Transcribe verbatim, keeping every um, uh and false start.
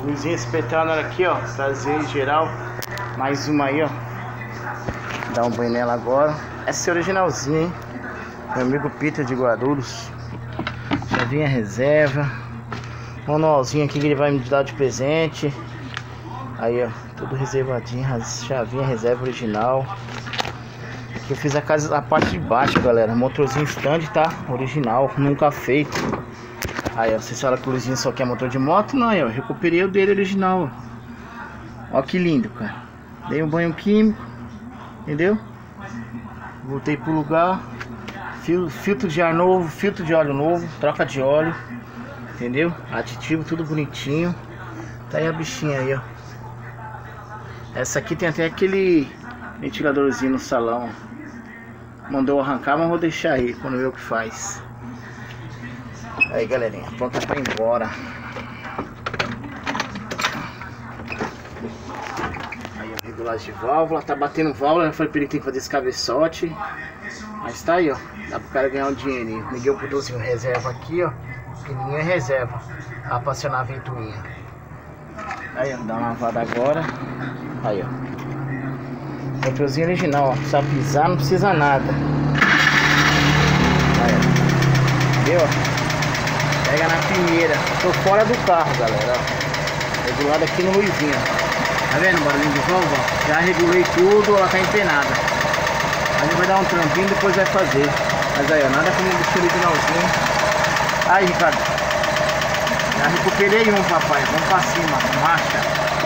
Luzinha espetando aqui, ó. Trazer em geral. Mais uma aí, ó. Dá um banho nela agora. Essa é originalzinha, hein? Meu amigo Peter de Guarulhos. Chavinha reserva. Manualzinho aqui que ele vai me dar de presente. Aí, ó. Tudo reservadinho. Chavinha reserva original. Aqui eu fiz a, casa, a parte de baixo, galera. Motorzinho stand, tá? Original. Nunca feito. Aí, ó. Vocês falam que o Luzinho só quer motor de moto? Não, eu recuperei o dele original, ó. Ó que lindo, cara. Dei um banho químico. Entendeu? Voltei pro lugar. Fil, filtro de ar novo, filtro de óleo novo, troca de óleo. Entendeu? Aditivo, tudo bonitinho. Tá aí a bichinha aí, ó. Essa aqui tem até aquele ventiladorzinho no salão. Mandou arrancar, mas vou deixar aí quando ver o que faz. Aí, galerinha, pronta pra ir embora. Aí, ó, regulagem de válvula. Tá batendo válvula, já falei pra ele que tem que fazer esse cabeçote. Mas tá aí, ó. Dá pro cara ganhar um dinheirinho. Liguei o botãozinho reserva aqui, ó. Pequenininho é reserva. Pra acionar a ventoinha. Aí, ó. Dá uma lavada agora. Aí, ó. Motorzinho original, ó. Precisa pisar, não precisa nada. Aí, ó. Viu? Pega na primeira. Tô fora do carro, galera, ó. Regulado aqui no Luizinho. Tá vendo o barulhinho de válvula? Já regulei tudo, ela tá empenada. A gente vai dar um trampinho e depois vai fazer. Mas aí, ó, nada como o bicho originalzinho. Aí, Ricardo. Já recuperei um, papai. Vamos pra cima, marcha.